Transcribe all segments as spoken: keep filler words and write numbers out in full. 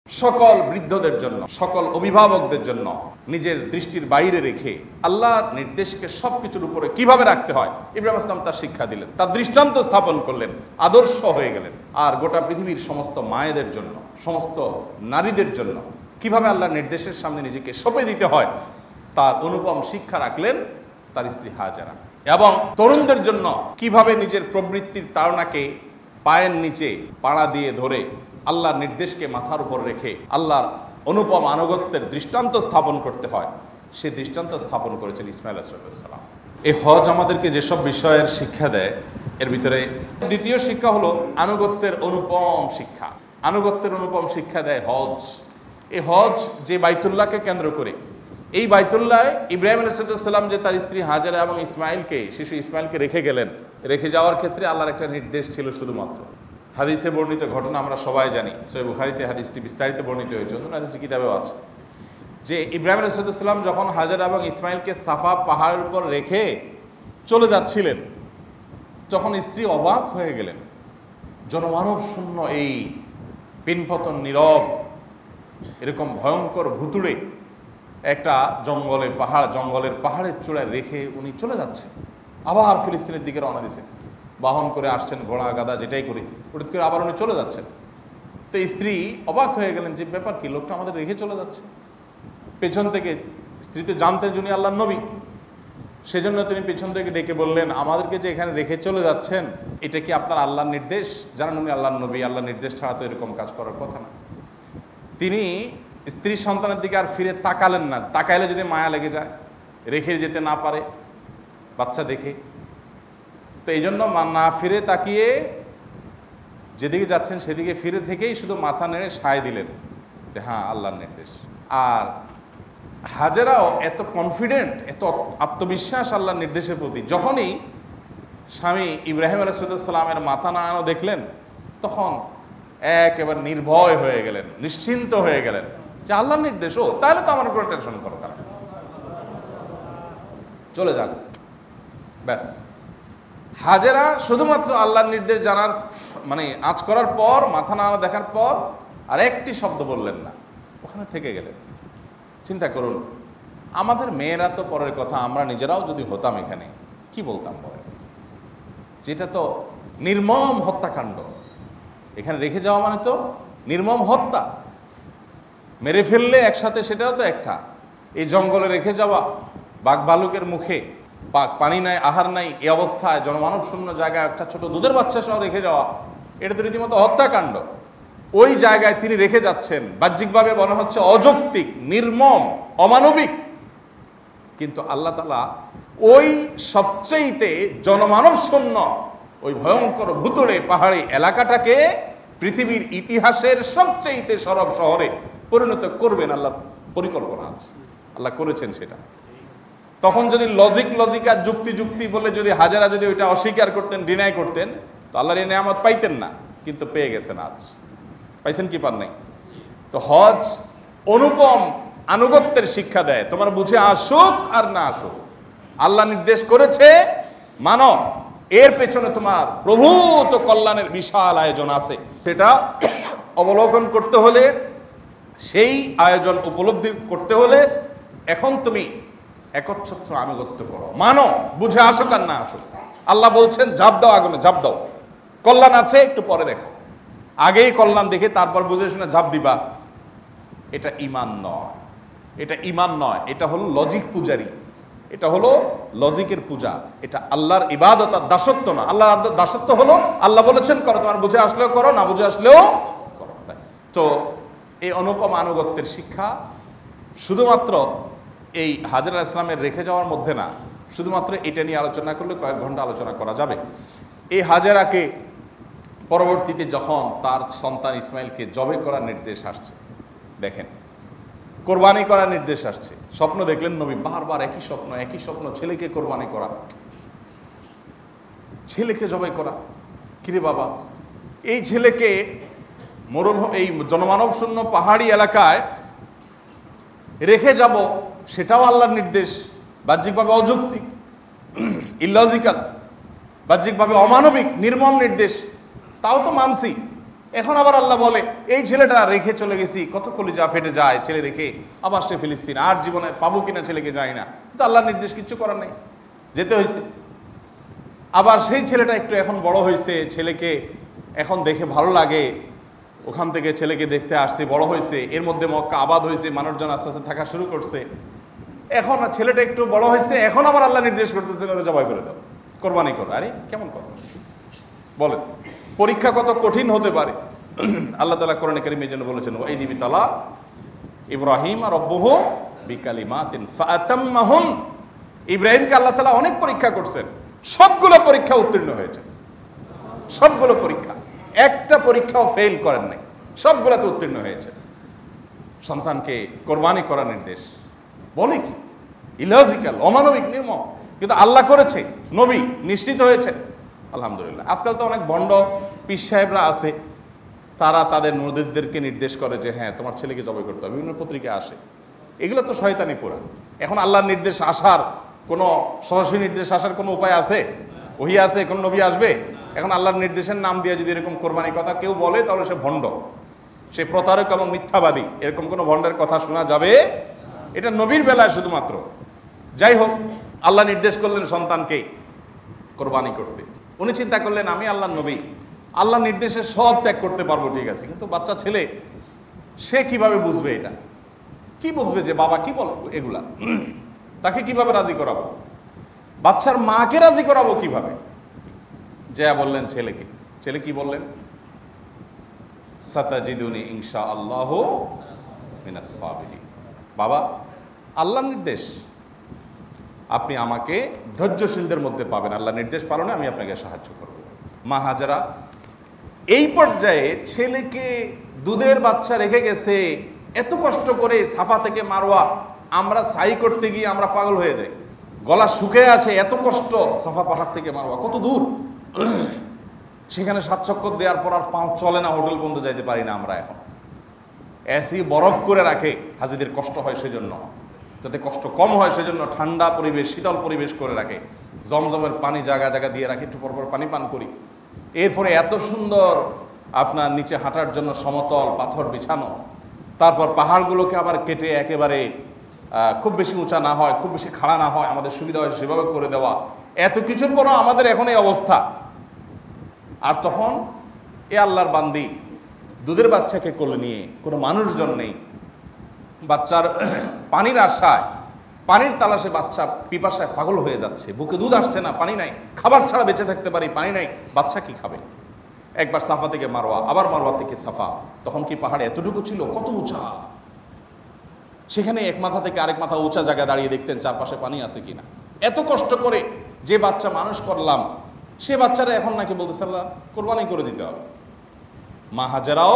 সকল বৃদ্ধদের জন্য, সকল অভিভাবকদের জন্য নিজের দৃষ্টির বাইরে রেখে আল্লাহর নির্দেশকে সবকিছুর উপরে কিভাবে রাখতে হয় ইব্রাহিম ইসলাম তার শিক্ষা দিলেন, তার দৃষ্টান্ত স্থাপন করলেন, আদর্শ হয়ে গেলেন। আর গোটা পৃথিবীর সমস্ত মায়েদের জন্য, সমস্ত নারীদের জন্য কিভাবে আল্লাহর নির্দেশের সামনে নিজেকে সঁপে দিতে হয় তার অনুপম শিক্ষা রাখলেন তার স্ত্রী হাজেরা। এবং তরুণদের জন্য কিভাবে নিজের প্রবৃত্তির তাড়নাকে পায়ের নিচে পাড়া দিয়ে ধরে আল্লাহর নির্দেশকে মাথার উপর রেখে আল্লাহর অনুপম আনুগত্যের দৃষ্টান্ত স্থাপন করতে হয়, সে দৃষ্টান্ত স্থাপন করেছেন ইসমাইল আলাইহিসসালাম। এই হজ আমাদেরকে যেসব বিষয়ের শিক্ষা দেয় এর ভিতরে দ্বিতীয় শিক্ষা হলো আনুগত্যের অনুপম শিক্ষা। আনুগত্যের অনুপম শিক্ষা দেয় হজ। এই হজ যে বাইতুল্লাহকে কেন্দ্র করে, এই বাইতুল্লাহ ইব্রাহিম আলাইহিসসালাম যে তার স্ত্রী হাজেরা এবং ইসমাইলকে, শিশু ইসমাইলকে রেখে গেলেন, রেখে যাওয়ার ক্ষেত্রে আল্লাহর একটা নির্দেশ ছিল শুধুমাত্র। হাদিসে বর্ণিত ঘটনা আমরা সবাই জানি, সহিহ বুখারীতে হাদিসটি বিস্তারিত বর্ণিত হয়েছে, অন্য হাদিস কিতাবেও আছে, যে ইব্রাহিম আলাইহিসসালাম যখন হাজেরা এবং ইসমাইলকে সাফা পাহাড়ের উপর রেখে চলে যাচ্ছিলেন, তখন স্ত্রী অবাক হয়ে গেলেন। জনমানব শূন্য এই পিনপতন নীরব এরকম ভয়ঙ্কর ভুতুড়ে একটা জঙ্গলে পাহাড় জঙ্গলের পাহাড়ের চূড়ায় রেখে উনি চলে যাচ্ছেন, আবার ফিলিস্তিনের দিকে রওনা দিয়েছেন, বাহন করে আসছেন, ঘোড়া গাদা যেটাই করে ওটা করে আবার উনি চলে যাচ্ছেন। তো স্ত্রী অবাক হয়ে গেলেন যে ব্যাপার কি, লোকটা আমাদের রেখে চলে যাচ্ছে। পেছন থেকে স্ত্রী তো জানতেন যিনি আল্লাহর নবী, সেজন্য তিনি পেছন থেকে ডেকে বললেন, আমাদেরকে যে এখানে রেখে চলে যাচ্ছেন এটা কি আপনার আল্লাহর নির্দেশ? জানেন উনি আল্লাহর নবী, আল্লাহর নির্দেশ ছাড়া তো এরকম কাজ করার কথা না। তিনি স্ত্রী সন্তানের দিকে আর ফিরে তাকালেন না, তাকাইলে যদি মায়া লেগে যায়, রেখে যেতে না পারে বাচ্চা দেখে, তো এই জন্য না ফিরে তাকিয়ে যেদিকে যাচ্ছেন সেদিকে ফিরে থেকেই শুধু মাথা নেড়ে সায় দিলেন যে হ্যাঁ আল্লাহর নির্দেশ। আর হাজেরাও এত কনফিডেন্ট, এত আত্মবিশ্বাস আল্লাহর নির্দেশের প্রতি, যখনই স্বামী ইব্রাহিম আলাইহিসসালামের মাথা নাড়ানো দেখলেন তখন একেবারে নির্ভয় হয়ে গেলেন, নিশ্চিন্ত হয়ে গেলেন যে আল্লাহর নির্দেশ, ও তাহলে তো আমার কোনো টেনশন করো, তারা চলে যান। ব্যাস, হাজেরা শুধুমাত্র আল্লাহর নির্দেশ জানার মানে আঁচ করার পর, মাথা নাড়া দেখার পর আর একটি শব্দ বললেন না, ওখানে থেকে গেলেন। চিন্তা করুন, আমাদের মেয়েরা তো পরের কথা, আমরা নিজেরাও যদি হতাম এখানে কি বলতাম পরে? যেটা তো নির্মম হত্যাকাণ্ড, এখানে রেখে যাওয়া মানে তো নির্মম হত্যা, মেরে ফেললে একসাথে, সেটাও তো একটা। এই জঙ্গলে রেখে যাওয়া, বাঘ ভালুকের মুখে, পানি নাই, আহার নাই, এই অবস্থায় জনমানব শূন্য জায়গায় একটা ছোট দুধের বাচ্চা সহ রেখে যাওয়া, এটা তো রীতিমতো হত্যাকাণ্ড। ওই জায়গায় তিনি রেখে যাচ্ছেন, বাহ্যিকভাবে মনে হচ্ছে অযৌক্তিক, নির্মম, অমানবিক, কিন্তু আল্লাহ তাআলা ওই সবচেয়েতে জনমানব শূন্য ওই ভয়ঙ্কর ভুতুড়ে পাহাড়ি এলাকাটাকে পৃথিবীর ইতিহাসের সবচেয়েতে সরব শহরে পরিণত করবেন, আল্লাহর পরিকল্পনা আছে, আল্লাহ করেছেন সেটা। তখন যদি লজিক লজিক আর যুক্তি যুক্তি বলে যদি হাজারা যদি ওইটা অস্বীকার করতেন, ডিনাই করতেন, তো আল্লাহর এই নেয়ামত পাইতেন না, কিন্তু পেয়ে গেছেন। আজ পাইছেন কি পান নাই? তো হজ অনুপম আনুগত্যের শিক্ষা দেয়, তোমার বুঝে আসুক আর না আসুক, আল্লাহ নির্দেশ করেছে মানো, এর পেছনে তোমার প্রভূত কল্যাণের বিশাল আয়োজন আছে। সেটা অবলোকন করতে হলে, সেই আয়োজন উপলব্ধি করতে হলে এখন তুমি একচ্ছত্র আনুগত্য করো, মানো, বুঝে আসুক আর না আসুক। আল্লাহ বলছেন ঝাঁপ দাও আগুনে, ঝাঁপ দাও, কল্যাণ আছে একটু পরে দেখো, আগেই কল্যাণ দেখে তারপর বুঝে শুনে ঝাঁপ দিবা, এটা ঈমান নয়, এটা ঈমান নয়, এটা হলো লজিক পূজারি, এটা হলো লজিকের পূজা, এটা আল্লাহর ইবাদত আর দাসত্ব না। আল্লাহর দাসত্ব হলো আল্লাহ বলেছেন করো, তোমার বুঝে আসলেও করো, না বুঝে আসলেও করো, ব্যাস। তো এই অনুপম আনুগত্যের শিক্ষা শুধুমাত্র এই হাজেরা ইসলামের রেখে যাওয়ার মধ্যে না, শুধুমাত্র এটা নিয়ে আলোচনা করলে কয়েক ঘন্টা আলোচনা করা যাবে। এই হাজেরাকে পরবর্তীতে যখন তার সন্তান ইসমাইলকে জবে করার নির্দেশ আসছে, দেখেন কোরবানি করার নির্দেশ আসছে, স্বপ্ন দেখলেন নবী, বারবার একই স্বপ্ন, একই স্বপ্ন, ছেলেকে কোরবানি করা, ছেলেকে জবাই করা। কিরে বাবা, এই ছেলেকে মরুভূমি, এই জনমানব শূন্য পাহাড়ি এলাকায় রেখে যাব, সেটাও আল্লাহর নির্দেশ, বাহ্যিকভাবে অযৌক্তিক, ইলজিক্যাল, বাহ্যিকভাবে অমানবিক, নির্মম নির্দেশ, তাও তো মানছি, এখন আবার আল্লাহ বলে এই ছেলেটা রেখে চলে গেছি, কত কলিজা ফেটে যায় ছেলে রেখে, আবার সে ফিলিস্তিন, আর জীবনে পাবো কিনা ছেলেকে যায় না, কিন্তু আল্লাহর নির্দেশ কিচ্ছু করার নেই, যেতে হয়েছে। আবার সেই ছেলেটা একটু এখন বড় হয়েছে, ছেলেকে এখন দেখে ভালো লাগে, ওখান থেকে ছেলেকে দেখতে আসছে, বড় হয়েছে, এর মধ্যে মক্কা আবাদ হয়েছে, মানুষজন আস্তে আস্তে থাকা শুরু করছে। এখন ছেলেটা একটু বড় হয়েছে, এখন আবার আল্লাহ নির্দেশ করতেছেন ওরা জবাই করে দাও, কোরবানি করো। আরে কেমন কথা বলেন, পরীক্ষা কত কঠিন হতে পারে। আল্লাহ তাআলা কোরআনে কারীমে যেন বলেছেন ওয়াইদ বিতালা ইব্রাহিম আর রব্বুহু বিকালিমাতিন ফাআতাম্মাহুন। ইব্রাহিমকে আল্লাহ তাআলা অনেক পরীক্ষা করছেন, সবগুলো পরীক্ষা উত্তীর্ণ হয়েছে, সবগুলো পরীক্ষা, একটা পরীক্ষাও ফেল করেন নাই, সবগুলোতে উত্তীর্ণ হয়েছে। সন্তানকে কোরবানি করার নির্দেশ বলে কি ইলজিক্যাল, অমানবিক, নির্মম, কিন্তু আল্লাহ করেছে, নবী নিশ্চিত হয়েছে, আলহামদুলিল্লাহ। আজকাল তো অনেক ভণ্ড পীর সাহেবরা আছে, তারা তাদের মুরিদদেরকে নির্দেশ করে যে হ্যাঁ তোমার ছেলেকে জবাই করতে হবে, বিভিন্ন পত্রিকা আসে, এগুলো তো শয়তানি পুরা। এখন আল্লাহর নির্দেশ আসার কোনো সরাসরি নির্দেশ আসার কোনো উপায় আছে? ওহী আছে, কোন নবী আসবে? এখন আল্লাহর নির্দেশের নাম দিয়ে যদি এরকম কোরবানির কথা কেউ বলে তাহলে সে ভণ্ড, সে প্রতারক এবং মিথ্যাবাদী। এরকম কোনো ভণ্ডের কথা শোনা যাবে? এটা নবীর বেলায় শুধুমাত্র। যাই হোক, আল্লাহ নির্দেশ করলেন সন্তানকে কোরবানি করতে। উনি চিন্তা করলেন আমি আল্লাহর নবী, আল্লাহ নির্দেশে সব ত্যাগ করতে পারবো, ঠিক আছে, কিন্তু বাচ্চা ছেলে সে কিভাবে বুঝবে? এটা কি বুঝবে যে বাবা কি বলে এগুলা? তাকে কিভাবে রাজি করাবো? বাচ্চার মাকে রাজি করাবো কিভাবে? যা বললেন ছেলেকে। ছেলে কি বললেন? সাতাজিদুনি ইনশাআল্লাহু মিনাস সাবিরিন। বাবা, আল্লাহর নির্দেশ, আপনি আমাকে ধৈর্যশীলদের মধ্যে পাবেন, আল্লাহর নির্দেশ পালনে আমি আপনাকে সাহায্য করব। মা হাজেরা এই পর্যায়ে ছেলেকে দুধের বাচ্চা রেখে গেছে, এত কষ্ট করে সাফা থেকে মারওয়া, আমরা সাই করতে গিয়ে আমরা পাগল হয়ে যাই, গলা শুকিয়ে আছে, এত কষ্ট, সাফা পাহাড় থেকে মারওয়া কত দূর, সেখানে সাত চক্কর দেওয়ার পর আর পাঁচ চলে না, হোটেল বন্ধ যাইতে পারি না আমরা। এখন এসি বরফ করে রাখে, হাজিদের কষ্ট হয় সেজন্য, যাতে কষ্ট কম হয় সেজন্য ঠান্ডা পরিবেশ, শীতল পরিবেশ করে রাখে, জমজমের পানি জায়গা জায়গা দিয়ে রাখে, একটু পরপর পানি পান করি। এরপরে এত সুন্দর আপনার নিচে হাঁটার জন্য সমতল পাথর বিছানো, তারপর পাহাড়গুলোকে আবার কেটে একেবারে খুব বেশি উঁচা না হয়, খুব বেশি খাড়া না হয়, আমাদের সুবিধা হয় সেভাবে করে দেওয়া। এত কিছুর পরও আমাদের এখন এই অবস্থা। আর তখন এ আল্লাহর বান্দি দুধের বাচ্চাকে কোলে নিয়ে, কোনো মানুষজন নেই, বাচ্চার পানির আশায়, পানির তালাশে বাচ্চা পিপাসায় পাগল হয়ে যাচ্ছে, বুকে দুধ আসছে না, পানি নাই, খাবার ছাড়া বেঁচে থাকতে পারি, পানি নাই, বাচ্চা কি খাবে? একবার সাফা থেকে মারওয়া, আবার মারওয়া থেকে সাফা, তখন কি পাহাড়ে এতটুকু ছিল? কত উঁচা! সেখানে এক মাথা থেকে আরেক মাথা উঁচা জায়গায় দাঁড়িয়ে দেখতেন চারপাশে পানি আছে কিনা। এত কষ্ট করে যে বাচ্চা মানুষ করলাম, সে বাচ্চারা এখন নাকি বলতেছে আল্লাহ কোরবানি করে দিতে হবে। মা হাজেরাও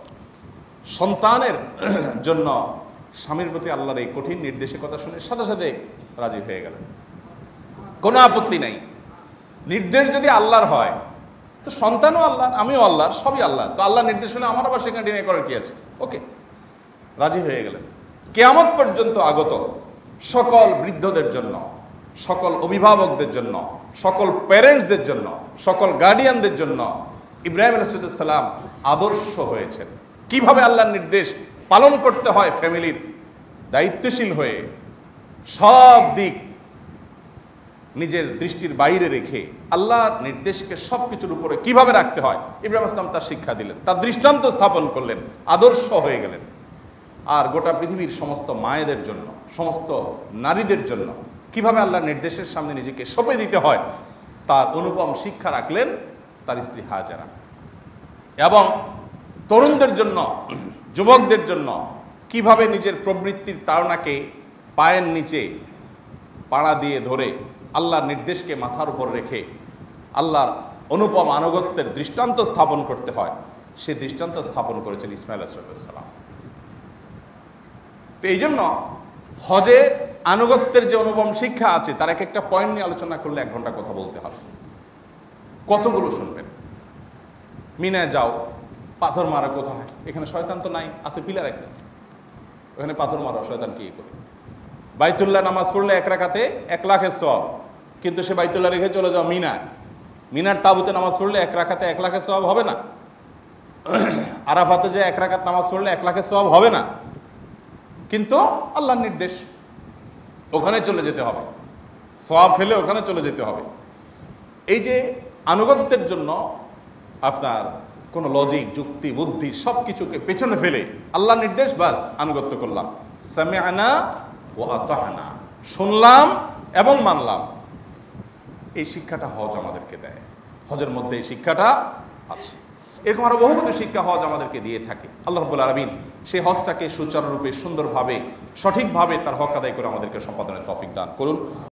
সন্তানের জন্য স্বামীর প্রতি আল্লাহর এই কঠিন নির্দেশের কথা শুনে সাথে সাথে রাজি হয়ে গেলেন, কোনো আপত্তি নাই। নির্দেশ যদি আল্লাহর হয় তো সন্তানও আল্লাহর, আমিও আল্লাহর, সবই আল্লাহ, তো আল্লাহ নির্দেশ হলে আমার আবার সেখানে ডিনাই করার কি আছে? ওকে, রাজি হয়ে গেলেন। কিয়ামত পর্যন্ত আগত সকল বৃদ্ধদের জন্য, সকল অভিভাবকদের জন্য, সকল প্যারেন্টসদের জন্য, সকল গার্ডিয়ানদের জন্য ইব্রাহিম আলাইহিস সালাম আদর্শ হয়েছেন। কিভাবে আল্লাহর নির্দেশ পালন করতে হয়, ফ্যামিলির দায়িত্বশীল হয়ে সব দিক নিজের দৃষ্টির বাইরে রেখে আল্লাহর নির্দেশকে সব কিছুর উপরে কিভাবে রাখতে হয়, ইব্রাহিম আসলাম তার শিক্ষা দিলেন, তার দৃষ্টান্ত স্থাপন করলেন, আদর্শ হয়ে গেলেন। আর গোটা পৃথিবীর সমস্ত মায়েদের জন্য, সমস্ত নারীদের জন্য কিভাবে আল্লাহর নির্দেশের সামনে নিজেকে সঁপে দিতে হয় তার অনুপম শিক্ষা রাখলেন তার স্ত্রী হাজেরা। এবং তরুণদের জন্য, যুবকদের জন্য কিভাবে নিজের প্রবৃত্তির তাড়নাকে পায়ের নিচে পাড়া দিয়ে ধরে আল্লাহর নির্দেশকে মাথার উপর রেখে আল্লাহর অনুপম আনুগত্যের দৃষ্টান্ত স্থাপন করতে হয়, সে দৃষ্টান্ত স্থাপন করেছেন ইসমাইল আলাইহিস সালাম। তো এই জন্য হজে আনুগত্যের যে অনুপম শিক্ষা আছে তার এক একটা পয়েন্ট নিয়ে আলোচনা করলে এক ঘন্টা কথা বলতে হবে, কতগুলো শুনবেন। মিনায় যাও, পাথর মারা কোথায়? এখানে শয়তান তো নাই, আছে পিলার একটা, ওখানে পাথর মারা, শয়তান কি করে? বাইতুল্লাহ নামাজ পড়লে এক রাকাতে এক লাখের সওয়াব, কিন্তু সে বাইতুল্লাহ রেখে চলে যাও মিনায়, মিনার তাবুতে নামাজ পড়লে এক রাকাতে এক লাখের সওয়াব হবে না? আরাফাতে যে এক রাকাত নামাজ পড়লে এক লাখের সওয়াব হবে না, কিন্তু আল্লাহর নির্দেশ, ওখানে চলে যেতে হবে, সওয়াব ফেলে ওখানে চলে যেতে হবে। এই যে আনুগত্যের জন্য আপনার কোনো লজিক, যুক্তি, বুদ্ধি সব কিছুকে পেছনে ফেলে আল্লাহর নির্দেশ, বাস আনুগত্য করলাম, সামিআনা ওয়া আতা'না, শুনলাম এবং মানলাম। এই শিক্ষাটা হজ আমাদেরকে দেয়। হজের মধ্যে এই শিক্ষাটা আছে। এরকম আরো বহুবিধ শিক্ষা হজ আমাদেরকে দিয়ে থাকে। আল্লাহ রাব্বুল আলামিন সেই হজটাকে সুচারুরূপে, সুন্দরভাবে, সঠিকভাবে তার হক আদায় করে আমাদেরকে সম্পাদনের তৌফিক দান করুন।